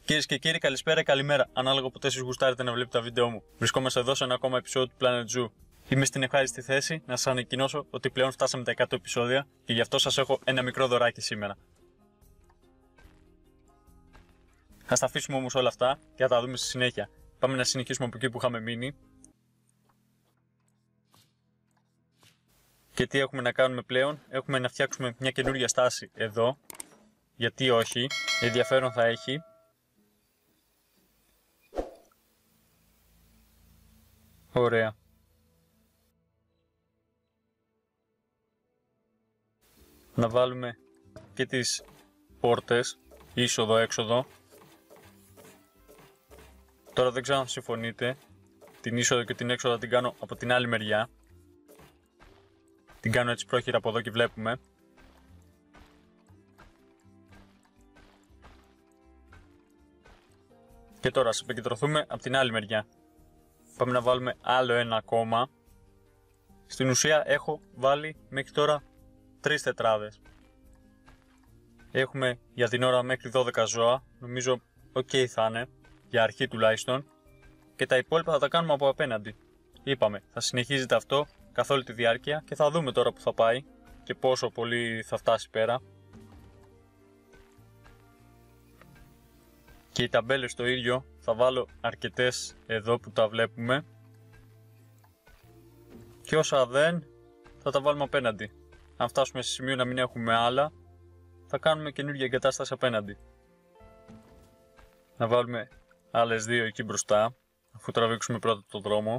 Κυρίες και κύριοι, καλησπέρα ή καλημέρα, ανάλογα πότε εσείς γουστάρετε να βλέπετε τα βίντεο μου. Βρισκόμαστε εδώ σε ένα ακόμα επεισόδιο του Planet Zoo. Είμαι στην ευχάριστη θέση να σας ανακοινώσω ότι πλέον φτάσαμε τα 100 επεισόδια και γι' αυτό σας έχω ένα μικρό δωράκι σήμερα. Θα τα αφήσουμε όμως όλα αυτά και θα τα δούμε στη συνέχεια. Πάμε να συνεχίσουμε από εκεί που είχαμε μείνει. Και τι έχουμε να κάνουμε πλέον? Έχουμε να φτιάξουμε μια καινούργια στάση εδώ. Γιατί όχι, ενδιαφέρον θα έχει. Ωραία. Να βάλουμε και τις πόρτες, είσοδο-έξοδο. Τώρα δεν ξέρω αν συμφωνείτε, την είσοδο και την έξοδο την κάνω από την άλλη μεριά. Την κάνω έτσι πρόχειρα από εδώ και βλέπουμε. Και τώρα ας επικεντρωθούμε από την άλλη μεριά. Πάμε να βάλουμε άλλο ένα ακόμα. Στην ουσία έχω βάλει μέχρι τώρα 3 τετράδες. Έχουμε για την ώρα μέχρι 12 ζώα. Νομίζω ok θα είναι, για αρχή τουλάχιστον. Και τα υπόλοιπα θα τα κάνουμε από απέναντι. Είπαμε, θα συνεχίζεται αυτό καθ' όλη τη διάρκεια και θα δούμε τώρα που θα πάει και πόσο πολύ θα φτάσει πέρα. Και οι ταμπέλες το ίδιο, θα βάλω αρκετές εδώ που τα βλέπουμε. Και όσα δεν, θα τα βάλουμε απέναντι. Αν φτάσουμε σε σημείο να μην έχουμε άλλα, θα κάνουμε καινούργια εγκατάσταση απέναντι. Να βάλουμε άλλες 2 εκεί μπροστά, αφού τραβήξουμε πρώτα το δρόμο.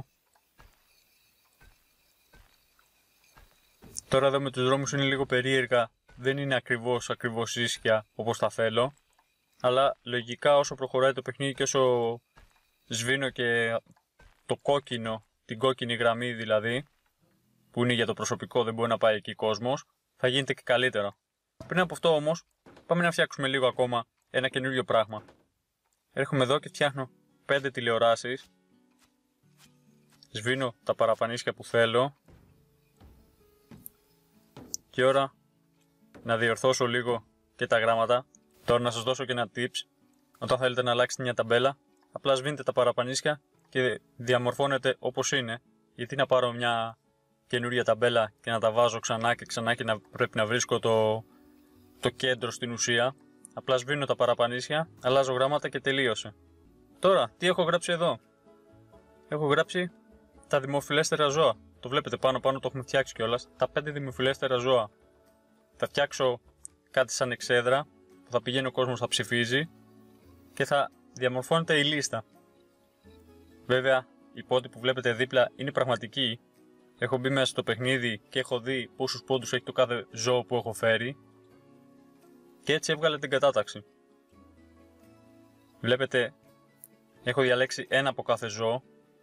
Τώρα εδώ με τους δρόμους είναι λίγο περίεργα, δεν είναι ακριβώς ίσια όπως τα θέλω. Αλλά λογικά όσο προχωράει το παιχνίδι και όσο σβήνω και το κόκκινο, την κόκκινη γραμμή δηλαδή, που είναι για το προσωπικό, δεν μπορεί να πάει εκεί κόσμος, θα γίνεται και καλύτερα. Πριν από αυτό όμως, πάμε να φτιάξουμε λίγο ακόμα ένα καινούριο πράγμα. Έρχομαι εδώ και φτιάχνω 5 τηλεοράσεις. Σβήνω τα παραπανίσια που θέλω. Και ώρα να διορθώσω λίγο και τα γράμματα. Τώρα να σας δώσω και ένα tips. Όταν θέλετε να αλλάξετε μια ταμπέλα, απλά σβήνετε τα παραπανίσια και διαμορφώνετε όπως είναι. Γιατί να πάρω μια καινούρια ταμπέλα και να τα βάζω ξανά και ξανά και να πρέπει να βρίσκω το κέντρο στην ουσία. Απλά σβήνω τα παραπανίσια, αλλάζω γράμματα και τελείωσε. Τώρα, τι έχω γράψει εδώ? Έχω γράψει τα δημοφιλέστερα ζώα. Το βλέπετε πάνω το έχουμε φτιάξει κιόλας. Τα 5 δημοφιλέστερα ζώα. Θα φτιάξω κάτι σαν εξέδρα. Θα πηγαίνει ο κόσμος, θα ψηφίζει και θα διαμορφώνεται η λίστα. Βέβαια, οι πόντοι που βλέπετε δίπλα είναι πραγματικοί. Έχω μπει μέσα στο παιχνίδι και έχω δει πόσους πόντους έχει το κάθε ζώο που έχω φέρει. Και έτσι έβγαλε την κατάταξη. Βλέπετε, έχω διαλέξει ένα από κάθε ζώο.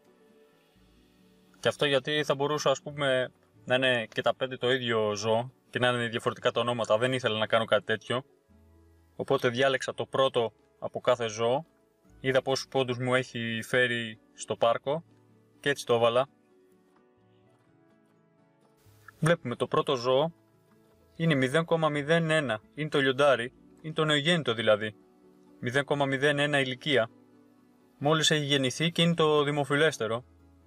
Και αυτό γιατί θα μπορούσα, ας πούμε, να είναι και τα 5 το ίδιο ζώο και να είναι διαφορετικά τα ονόματα. Δεν ήθελα να κάνω κάτι τέτοιο. Οπότε διάλεξα το πρώτο από κάθε ζώο, είδα πόσους πόντους μου έχει φέρει στο πάρκο και έτσι το έβαλα. Βλέπουμε το πρώτο ζώο είναι 0,01, είναι το λιοντάρι, είναι το νεογέννητο δηλαδή. 0,01 ηλικία, μόλις έχει γεννηθεί και είναι το δημοφιλέστερο.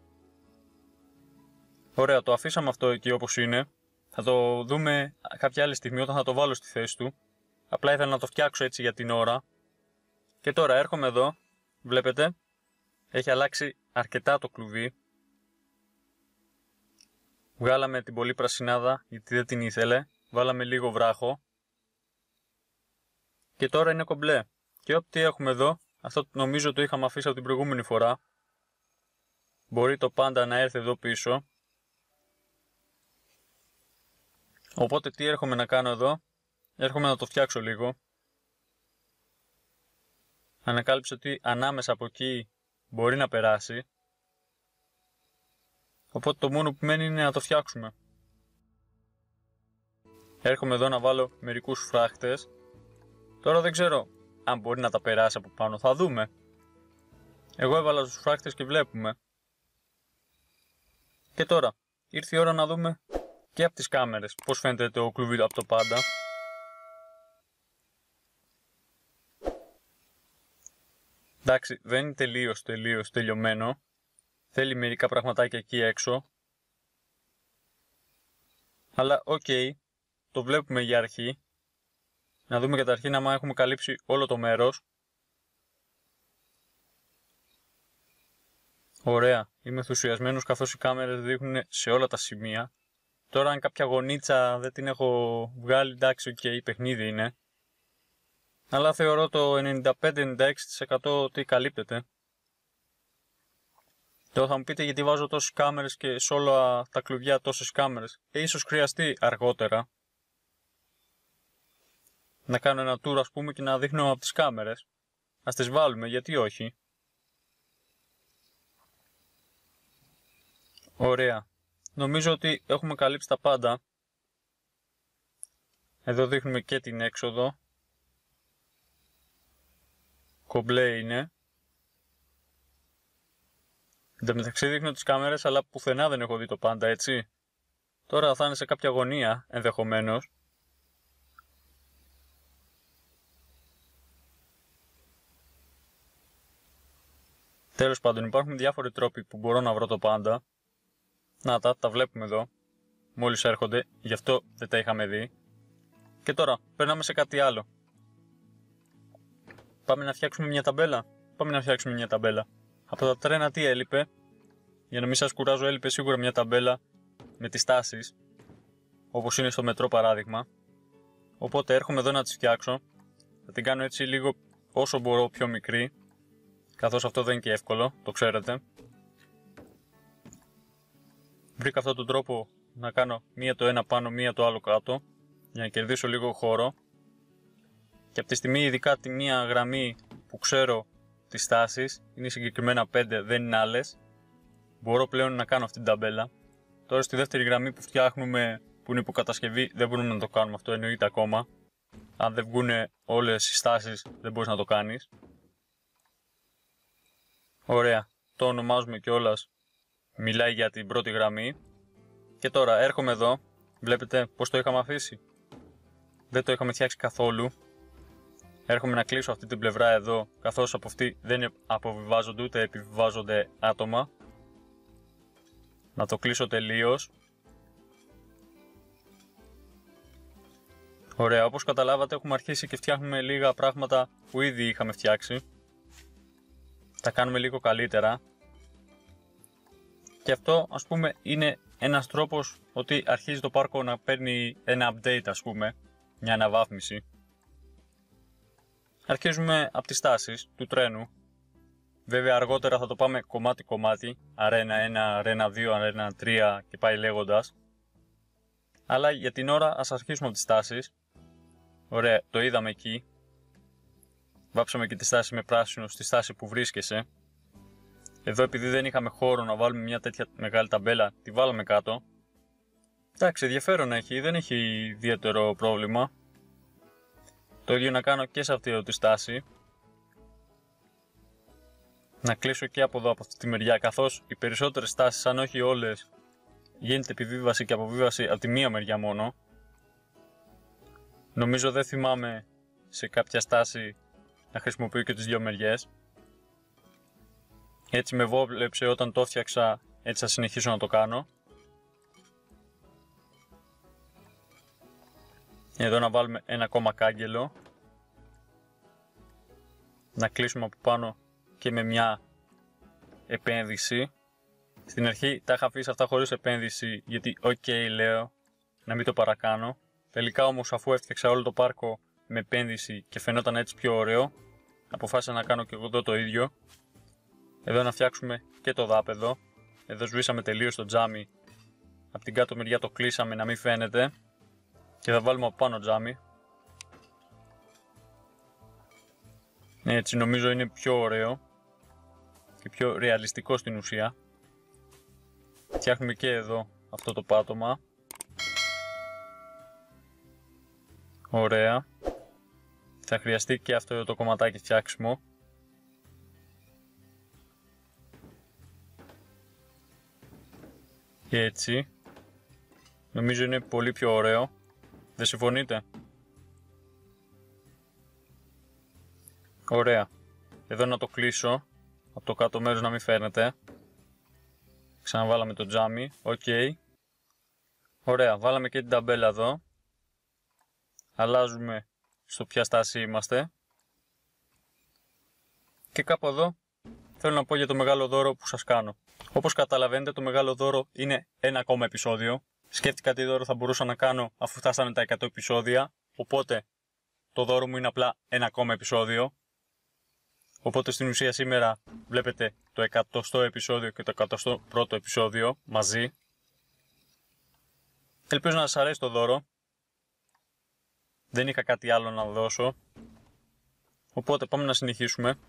Ωραία, το αφήσαμε αυτό εκεί όπως είναι, θα το δούμε κάποια άλλη στιγμή όταν θα το βάλω στη θέση του. Απλά ήθελα να το φτιάξω έτσι για την ώρα. Και τώρα έρχομαι εδώ. Βλέπετε, έχει αλλάξει αρκετά το κλουβί. Βγάλαμε την πολύ πρασινάδα γιατί δεν την ήθελε. Βάλαμε λίγο βράχο. Και τώρα είναι κομπλέ. Και ό,τι έχουμε εδώ, αυτό νομίζω το είχαμε αφήσει από την προηγούμενη φορά. Μπορεί το πάντα να έρθει εδώ πίσω. Οπότε τι έρχομαι να κάνω εδώ? Έρχομαι να το φτιάξω λίγο. Ανακάλυψα ότι ανάμεσα από εκεί μπορεί να περάσει. Οπότε το μόνο που μένει είναι να το φτιάξουμε. Έρχομαι εδώ να βάλω μερικούς φράχτες. Τώρα δεν ξέρω αν μπορεί να τα περάσει από πάνω. Θα δούμε. Εγώ έβαλα τους φράχτες και βλέπουμε. Και τώρα ήρθε η ώρα να δούμε και από τις κάμερες πώς φαίνεται το κλουβί από το πάντα. Εντάξει, δεν είναι τελείως τελειωμένο. Θέλει μερικά πραγματάκια εκεί έξω. Αλλά οκ, το βλέπουμε για αρχή. Να δούμε καταρχήν άμα έχουμε καλύψει όλο το μέρος. Ωραία, είμαι ενθουσιασμένος καθώς οι κάμερες δείχνουν σε όλα τα σημεία. Τώρα αν κάποια γωνίτσα δεν την έχω βγάλει, εντάξει, οκ, παιχνίδι είναι. Αλλά θεωρώ το 95-96% ότι καλύπτεται. Τώρα θα μου πείτε γιατί βάζω τόσες κάμερες και σε όλα τα κλουβιά τόσες κάμερες. Ίσως χρειαστεί αργότερα να κάνω ένα tour, ας πούμε, και να δείχνω από τις κάμερες. Ας τις βάλουμε, γιατί όχι. Ωραία. Νομίζω ότι έχουμε καλύψει τα πάντα. Εδώ δείχνουμε και την έξοδο. Κομπλέ είναι. Εν τω μεταξύ δείχνω τις κάμερες, αλλά πουθενά δεν έχω δει το πάντα, έτσι. Τώρα θα είναι σε κάποια γωνία, ενδεχομένως. Τέλος πάντων, υπάρχουν διάφοροι τρόποι που μπορώ να βρω το πάντα. Να τα βλέπουμε εδώ. Μόλις έρχονται, γι' αυτό δεν τα είχαμε δει. Και τώρα, περνάμε σε κάτι άλλο. Πάμε να φτιάξουμε μια ταμπέλα. Από τα τρένα τι έλειπε? Για να μην σας κουράζω, έλειπε σίγουρα μια ταμπέλα με τις τάσεις, όπως είναι στο μετρό παράδειγμα. Οπότε έρχομαι εδώ να τις φτιάξω. Θα την κάνω έτσι λίγο όσο μπορώ πιο μικρή, καθώς αυτό δεν είναι και εύκολο, το ξέρετε. Βρήκα αυτόν τον τρόπο να κάνω μία το ένα πάνω, μία το άλλο κάτω, για να κερδίσω λίγο χώρο. Και από τη στιγμή, ειδικά τη μία γραμμή που ξέρω τις τάσεις, είναι συγκεκριμένα 5, δεν είναι άλλες, μπορώ πλέον να κάνω αυτή την ταμπέλα. Τώρα στη δεύτερη γραμμή που φτιάχνουμε, που είναι υποκατασκευή, δεν μπορούμε να το κάνουμε αυτό, εννοείται ακόμα. Αν δεν βγουν όλες οι στάσεις, δεν μπορείς να το κάνεις. Ωραία, το ονομάζουμε κιόλας, μιλάει για την πρώτη γραμμή. Και τώρα έρχομαι εδώ, βλέπετε πως το είχαμε αφήσει. Δεν το είχαμε φτιάξει καθόλου. Έρχομαι να κλείσω αυτή την πλευρά εδώ, καθώς από αυτή δεν αποβιβάζονται ούτε επιβιβάζονται άτομα. Να το κλείσω τελείως. Ωραία, όπως καταλάβατε έχουμε αρχίσει και φτιάχνουμε λίγα πράγματα που ήδη είχαμε φτιάξει. Τα κάνουμε λίγο καλύτερα. Και αυτό, ας πούμε, είναι ένας τρόπος ότι αρχίζει το πάρκο να παίρνει ένα update, ας πούμε, μια αναβάθμιση. Αρχίζουμε από τις στάσεις του τρένου. Βέβαια αργότερα θα το πάμε κομμάτι-κομμάτι, αρένα 1, αρένα 2, αρένα 3 και πάει λέγοντας. Αλλά για την ώρα ας αρχίσουμε από τις στάσεις. Ωραία, το είδαμε εκεί. Βάψαμε και τη στάση με πράσινο στη στάση που βρίσκεσαι. Εδώ επειδή δεν είχαμε χώρο να βάλουμε μια τέτοια μεγάλη ταμπέλα, τη βάλαμε κάτω. Εντάξει, ενδιαφέρον έχει, δεν έχει ιδιαίτερο πρόβλημα. Το ίδιο να κάνω και σε αυτή εδώ τη στάση. Να κλείσω και από εδώ, από αυτή τη μεριά, καθώς οι περισσότερες στάσεις, αν όχι όλες, γίνεται επιβίβαση και αποβίβαση από τη μία μεριά μόνο. Νομίζω δεν θυμάμαι σε κάποια στάση να χρησιμοποιώ και τις δύο μεριές. Έτσι με βόλεψε όταν το έφτιαξα, έτσι θα συνεχίσω να το κάνω. Εδώ να βάλουμε ένα ακόμα κάγκελο. Να κλείσουμε από πάνω και με μια επένδυση. Στην αρχή τα είχα αφήσει αυτά χωρίς επένδυση γιατί λέω να μην το παρακάνω. Τελικά όμως αφού έφτιαξα όλο το πάρκο με επένδυση και φαινόταν έτσι πιο ωραίο, αποφάσισα να κάνω και εγώ εδώ το ίδιο. Εδώ να φτιάξουμε και το δάπεδο. Εδώ σβήσαμε τελείως το τζάμι. Από την κάτω μεριά το κλείσαμε να μην φαίνεται. Και θα βάλουμε από πάνω τζάμι. Έτσι νομίζω είναι πιο ωραίο και πιο ρεαλιστικό στην ουσία. Φτιάχνουμε και εδώ αυτό το πάτωμα. Ωραία. Θα χρειαστεί και αυτό το κομματάκι φτιάξιμο. Και έτσι. Νομίζω είναι πολύ πιο ωραίο. Δεν συμφωνείτε? Ωραία. εδώ να το κλείσω, από το κάτω μέρος να μην φαίνεται. Ξαναβάλαμε το τζάμι, οκ. Ωραία, βάλαμε και την ταμπέλα εδώ. Αλλάζουμε στο ποια στάση είμαστε. Και κάπου εδώ θέλω να πω για το μεγάλο δώρο που σας κάνω. Όπως καταλαβαίνετε, το μεγάλο δώρο είναι ένα ακόμα επεισόδιο. Σκέφτηκα τι δώρο θα μπορούσα να κάνω αφού φτάσανε τα 100 επεισόδια. Οπότε το δώρο μου είναι απλά ένα ακόμα επεισόδιο. Οπότε στην ουσία σήμερα βλέπετε το 100ο επεισόδιο και το 101ο επεισόδιο μαζί. Ελπίζω να σας αρέσει το δώρο. Δεν είχα κάτι άλλο να δώσω. Οπότε πάμε να συνεχίσουμε.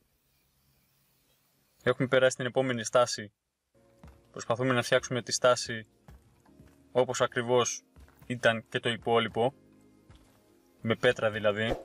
Έχουμε περάσει στην επόμενη στάση. Προσπαθούμε να φτιάξουμε τη στάση όπως ακριβώς ήταν και το υπόλοιπο. Με πέτρα δηλαδή.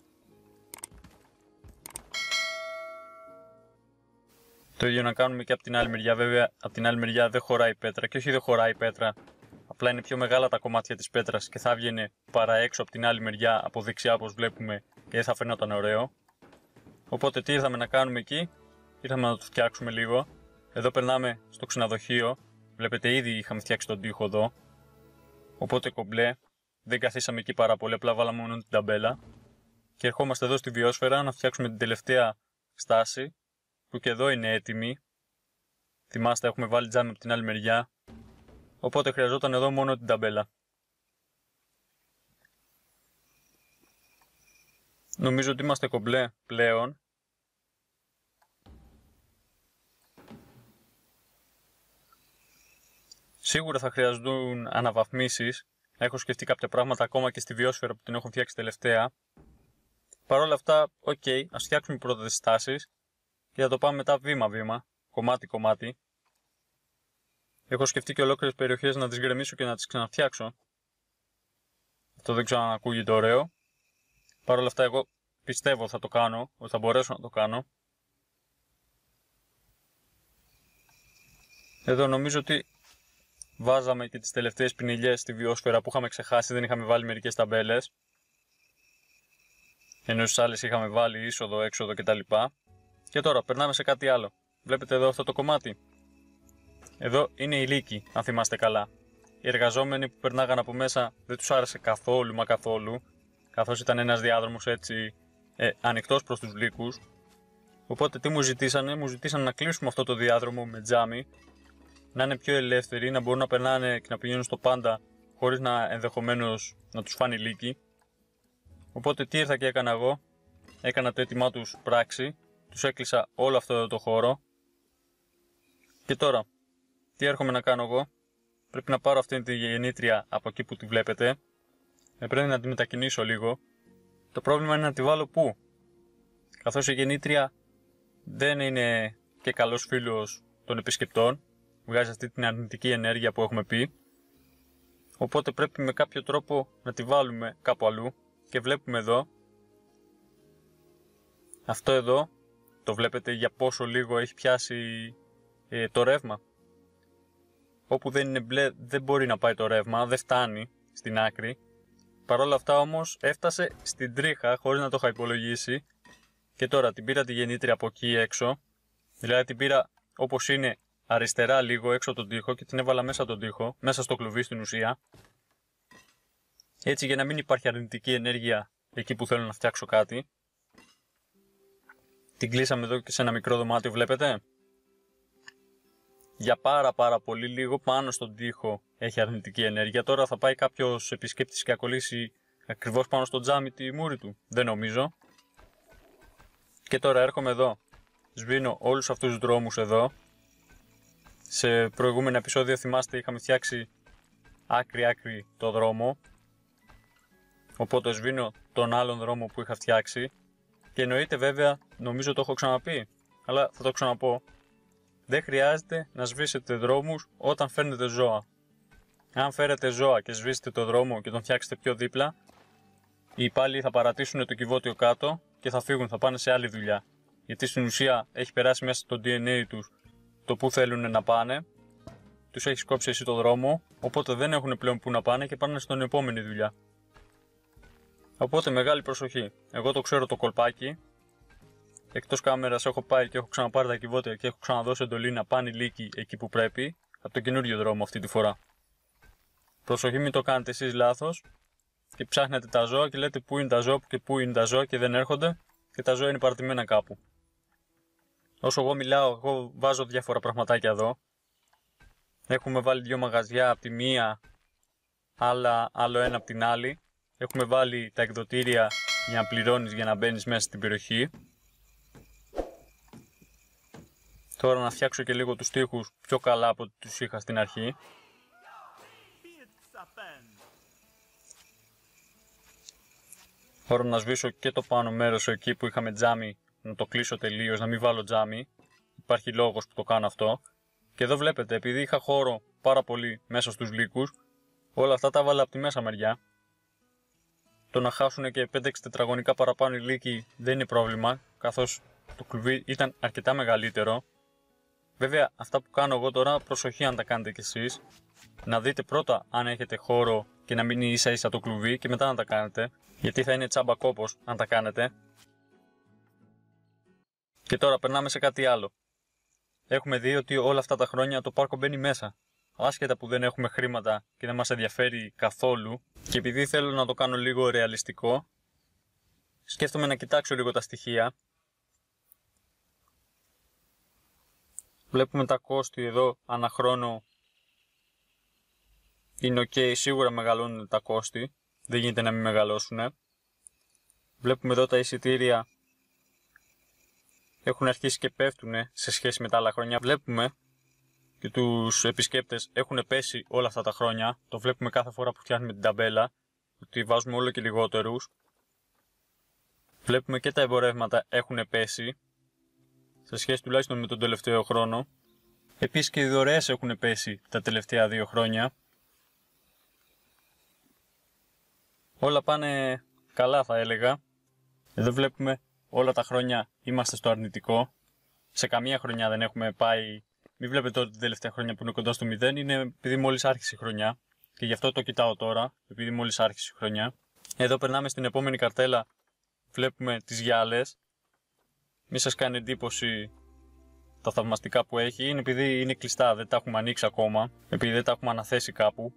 Το ίδιο να κάνουμε και από την άλλη μεριά. Βέβαια από την άλλη μεριά δεν χωράει πέτρα. Και όχι δεν χωράει πέτρα. Απλά είναι πιο μεγάλα τα κομμάτια της πέτρας και θα έβγαινε παρά έξω από την άλλη μεριά από δεξιά όπως βλέπουμε και δεν θα φαινόταν ωραίο. Οπότε τι ήρθαμε να κάνουμε εκεί? Ήρθαμε να το φτιάξουμε λίγο. Εδώ περνάμε στο ξενοδοχείο. Βλέπετε ήδη είχαμε φτιάξει τον τοίχο εδώ. Οπότε κομπλέ. Δεν καθίσαμε εκεί πάρα πολύ, απλά βάλαμε μόνο την ταμπέλα. Και ερχόμαστε εδώ στη βιόσφαιρα να φτιάξουμε την τελευταία στάση. Που και εδώ είναι έτοιμη. Θυμάστε, έχουμε βάλει τζάμι από την άλλη μεριά. Οπότε χρειαζόταν εδώ μόνο την ταμπέλα. Νομίζω ότι είμαστε κομπλέ πλέον. Σίγουρα θα χρειαζόταν αναβαθμίσεις. Έχω σκεφτεί κάποια πράγματα ακόμα και στη βιόσφαιρα που την έχω φτιάξει τελευταία. Παρ' όλα αυτά, οκ, ας φτιάξουμε πρώτα τις στάσεις και θα το πάμε μετά βήμα-βήμα, κομμάτι-κομμάτι. Έχω σκεφτεί και ολόκληρες περιοχές να τις γκρεμίσω και να τις ξαναφτιάξω. Αυτό δεν ξέρω αν ακούγεται ωραίο. Παρ' όλα αυτά, εγώ πιστεύω θα το κάνω, ότι θα μπορέσω να το κάνω. Εδώ νομίζω ότι βάζαμε και τις τελευταίες πινελιές στη βιόσφαιρα που είχαμε ξεχάσει, δεν είχαμε βάλει μερικές ταμπέλες. Ενώ στις άλλες είχαμε βάλει είσοδο, έξοδο κτλ. Και τώρα περνάμε σε κάτι άλλο. Βλέπετε εδώ αυτό το κομμάτι. Εδώ είναι η λύκη, αν θυμάστε καλά. Οι εργαζόμενοι που περνάγαν από μέσα δεν τους άρεσε καθόλου μα καθόλου, καθώς ήταν ένας διάδρομος έτσι ανοιχτός προς τους λύκους. Οπότε τι μου ζητήσανε να κλείσουμε αυτό το διάδρομο με τζάμι, να είναι πιο ελεύθεροι, να μπορούν να περνάνε και να πηγαίνουν στο πάντα χωρίς να ενδεχομένως να τους φάνει λύκη. Οπότε τι ήρθα και έκανα εγώ? Έκανα το έτοιμά τους πράξη, τους έκλεισα όλο αυτό εδώ το χώρο. Και τώρα, τι έρχομαι να κάνω εγώ? Πρέπει να πάρω αυτή τη γεννήτρια από εκεί που τη βλέπετε. Πρέπει να τη μετακινήσω λίγο. Το πρόβλημα είναι να τη βάλω πού? Καθώς η γεννήτρια δεν είναι και καλός φίλος των επισκεπτών. Βγάζει αυτή την αρνητική ενέργεια που έχουμε πει. Οπότε πρέπει με κάποιο τρόπο να τη βάλουμε κάπου αλλού. Και βλέπουμε εδώ. Αυτό εδώ το βλέπετε για πόσο λίγο έχει πιάσει το ρεύμα. Όπου δεν είναι μπλε δεν μπορεί να πάει το ρεύμα, δεν φτάνει στην άκρη. Παρ' όλα αυτά όμως έφτασε στην τρίχα χωρίς να το είχα υπολογίσει. Και τώρα την πήρα τη γεννήτρια από εκεί έξω. Δηλαδή την πήρα όπως είναι αριστερά λίγο έξω από τον τοίχο και την έβαλα μέσα τον τοίχο, μέσα στο κλουβί στην ουσία. Έτσι για να μην υπάρχει αρνητική ενέργεια εκεί που θέλω να φτιάξω κάτι. Την κλείσαμε εδώ και σε ένα μικρό δωμάτιο, βλέπετε. Για πάρα πολύ λίγο πάνω στον τοίχο έχει αρνητική ενέργεια. Τώρα θα πάει κάποιος επισκέπτης και ακολύσει ακριβώς πάνω στο τζάμι τη μούρη του. Δεν νομίζω. Και τώρα έρχομαι εδώ. Σβήνω όλους αυτούς τους δρόμους εδώ. Σε προηγούμενα επεισόδια θυμάστε είχαμε φτιάξει άκρη το δρόμο. Οπότε σβήνω τον άλλον δρόμο που είχα φτιάξει. Και εννοείται βέβαια, νομίζω το έχω ξαναπεί, αλλά θα το ξαναπώ. Δεν χρειάζεται να σβήσετε δρόμους όταν φέρνετε ζώα. Αν φέρετε ζώα και σβήσετε το δρόμο και τον φτιάξετε πιο δίπλα, οι υπάλληλοι θα παρατήσουν το κυβότιο κάτω και θα φύγουν, θα πάνε σε άλλη δουλειά. Γιατί στην ουσία έχει περάσει μέσα στο DNA τους το που θέλουν να πάνε, τους έχει κόψει εσύ το δρόμο, οπότε δεν έχουν πλέον που να πάνε και πάνε στον επόμενη δουλειά. Οπότε μεγάλη προσοχή. Εγώ το ξέρω το κολπάκι. εκτός κάμερας έχω πάει και έχω ξαναπάρει τα κυβότια και έχω ξαναδώσει εντολή να πάνε οι λύκοι εκεί που πρέπει, από τον καινούριο δρόμο αυτή τη φορά. Προσοχή, μην το κάνετε εσείς λάθος και ψάχνετε τα ζώα και λέτε πού είναι τα ζώα και πού είναι τα ζώα και δεν έρχονται και τα ζώα είναι παρατημένα κάπου. Όσο εγώ μιλάω, εγώ βάζω διάφορα πραγματάκια εδώ. Έχουμε βάλει 2 μαγαζιά από τη μία, άλλο ένα από την άλλη. Έχουμε βάλει τα εκδοτήρια για να πληρώνεις για να μπαίνεις μέσα στην περιοχή. Τώρα να φτιάξω και λίγο τους τοίχους πιο καλά από ό,τι τους είχα στην αρχή. Τώρα να σβήσω και το πάνω μέρος εκεί που είχαμε τζάμι, να το κλείσω τελείως, να μην βάλω τζάμι. Υπάρχει λόγος που το κάνω αυτό. Και εδώ βλέπετε, επειδή είχα χώρο πάρα πολύ μέσα στους λύκους, όλα αυτά τα έβαλα από τη μέσα μεριά. Το να χάσουν και 5-6 τετραγωνικά παραπάνω οι λύκοι δεν είναι πρόβλημα, καθώς το κλουβί ήταν αρκετά μεγαλύτερο. Βέβαια, αυτά που κάνω εγώ τώρα, προσοχή αν τα κάνετε κι εσείς. Να δείτε πρώτα αν έχετε χώρο και να μείνει ίσα ίσα το κλουβί και μετά να τα κάνετε, γιατί θα είναι τσάμπα κόπος αν τα κάνετε. Και τώρα περνάμε σε κάτι άλλο. Έχουμε δει ότι όλα αυτά τα χρόνια το πάρκο μπαίνει μέσα. Άσχετα που δεν έχουμε χρήματα και δεν μας ενδιαφέρει καθόλου, και επειδή θέλω να το κάνω λίγο ρεαλιστικό, σκέφτομαι να κοιτάξω λίγο τα στοιχεία. Βλέπουμε τα κόστη εδώ ανά χρόνο. Είναι ok, σίγουρα μεγαλώνουν τα κόστη. Δεν γίνεται να μην μεγαλώσουν. Βλέπουμε εδώ τα εισιτήρια έχουν αρχίσει και πέφτουν σε σχέση με τα άλλα χρόνια. Βλέπουμε και τους επισκέπτες έχουν πέσει όλα αυτά τα χρόνια. Το βλέπουμε κάθε φορά που φτιάχνουμε την ταμπέλα, ότι βάζουμε όλο και λιγότερους. Βλέπουμε και τα εμπορεύματα έχουν πέσει, σε σχέση τουλάχιστον με τον τελευταίο χρόνο. Επίσης και οι δωρεές έχουν πέσει τα τελευταία 2 χρόνια. Όλα πάνε καλά θα έλεγα. Εδώ βλέπουμε όλα τα χρόνια είμαστε στο αρνητικό. Σε καμία χρονιά δεν έχουμε πάει. Μην βλέπετε ότι την τελευταία χρονιά που είναι κοντά στο 0 είναι επειδή μόλις άρχισε η χρονιά. Και γι' αυτό το κοιτάω τώρα, επειδή μόλις άρχισε η χρονιά. Εδώ περνάμε στην επόμενη καρτέλα. Βλέπουμε τις γυάλες. Μη σας κάνει εντύπωση τα θαυμαστικά που έχει. Είναι επειδή είναι κλειστά, δεν τα έχουμε ανοίξει ακόμα. Επειδή δεν τα έχουμε αναθέσει κάπου.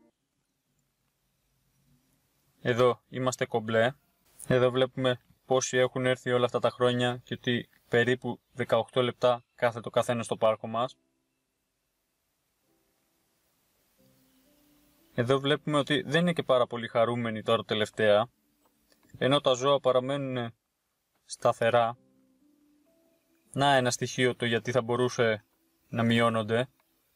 Εδώ είμαστε κομπλέ. Εδώ βλέπουμε πόσοι έχουν έρθει όλα αυτά τα χρόνια και ότι περίπου 18 λεπτά κάθεται ο καθένας στο πάρκο μας. Εδώ βλέπουμε ότι δεν είναι και πάρα πολύ χαρούμενοι τώρα τελευταία, ενώ τα ζώα παραμένουν σταθερά. Να ένα στοιχείο το γιατί θα μπορούσε να μειώνονται.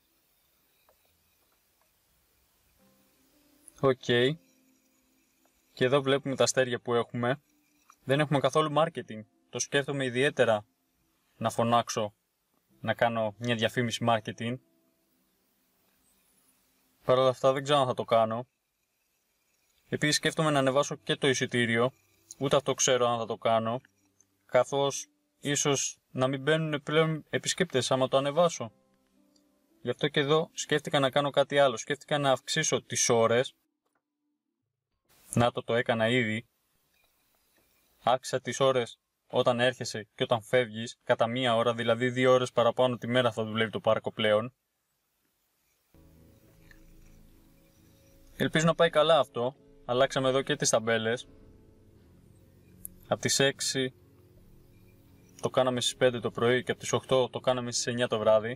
Οκ. Και εδώ βλέπουμε τα αστέρια που έχουμε. Δεν έχουμε καθόλου marketing. Το σκέφτομαι ιδιαίτερα να φωνάξω, να κάνω μια διαφήμιση marketing. Παρ' όλα αυτά δεν ξέρω αν θα το κάνω. Επίσης σκέφτομαι να ανεβάσω και το εισιτήριο. Ούτε αυτό ξέρω αν θα το κάνω. Καθώς ίσως να μην μπαίνουν πλέον επισκέπτες άμα το ανεβάσω. Γι' αυτό και εδώ σκέφτηκα να κάνω κάτι άλλο. Σκέφτηκα να αυξήσω τις ώρες. Να το έκανα ήδη. Άξισα τις ώρες όταν έρχεσαι και όταν φεύγεις κατά 1 ώρα, δηλαδή 2 ώρες παραπάνω τη μέρα θα δουλεύει το πάρκο πλέον. Ελπίζω να πάει καλά αυτό. Αλλάξαμε εδώ και τις ταμπέλες. Από τις 6 το κάναμε στις 5 το πρωί και από τις 8 το κάναμε στις 9 το βράδυ.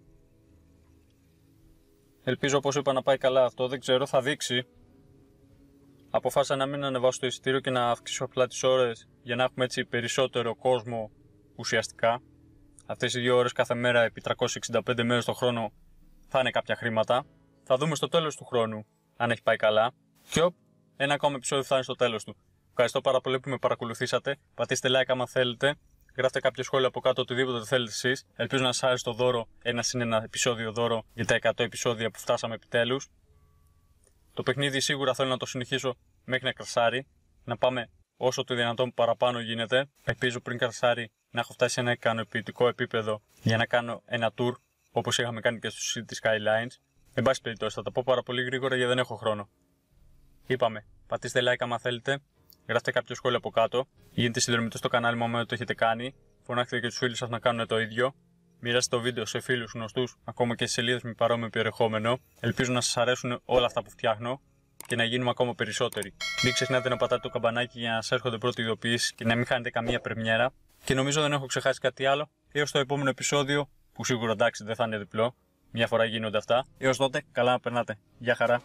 Ελπίζω, όπως είπα, να πάει καλά αυτό, δεν ξέρω, θα δείξει. Αποφάσισα να μην ανεβάσω το εισιτήριο και να αυξήσω απλά τις ώρες για να έχουμε έτσι περισσότερο κόσμο ουσιαστικά. Αυτές οι 2 ώρες κάθε μέρα επί 365 μέρες το χρόνο θα είναι κάποια χρήματα. Θα δούμε στο τέλος του χρόνου αν έχει πάει καλά. Και ένα ακόμα επεισόδιο φτάνει στο τέλος του. Ευχαριστώ πάρα πολύ που με παρακολουθήσατε. Πατήστε like άμα θέλετε. Γράφτε κάποιο σχόλιο από κάτω, οτιδήποτε θέλετε εσείς. Ελπίζω να σας άρεσε το δώρο. Ένα επεισόδιο δώρο για τα 100 επεισόδια που φτάσαμε επιτέλους. Το παιχνίδι σίγουρα θέλω να το συνεχίσω μέχρι να κρασάρει. Να πάμε όσο το δυνατόν παραπάνω γίνεται. Ελπίζω πριν κρασάρει να έχω φτάσει σε ένα ικανοποιητικό επίπεδο για να κάνω ένα tour όπως είχαμε κάνει και στο City Skylines. Εν πάση περιπτώσει, θα τα πω πάρα πολύ γρήγορα γιατί δεν έχω χρόνο. Είπαμε, πατήστε like άμα θέλετε. Γράφτε κάποιο σχόλιο από κάτω. Γίνετε συνδρομητές στο κανάλι μου άμα το έχετε κάνει. φωνάξτε και τους φίλους σας να κάνουν το ίδιο. Μοιράστε το βίντεο σε φίλους γνωστούς, ακόμα και σε σελίδες με παρόμοιο περιεχόμενο. Ελπίζω να σας αρέσουν όλα αυτά που φτιάχνω και να γίνουμε ακόμα περισσότεροι. Μην ξεχνάτε να πατάτε το καμπανάκι για να σας έρχονται πρώτοι ειδοποιήσεις και να μην χάνετε καμία πρεμιέρα. Και νομίζω δεν έχω ξεχάσει κάτι άλλο. Έως το επόμενο επεισόδιο, που σίγουρα εντάξει δεν θα είναι διπλό, μια φορά γίνονται αυτά. Έως τότε, καλά να περνάτε. Γεια χαρά.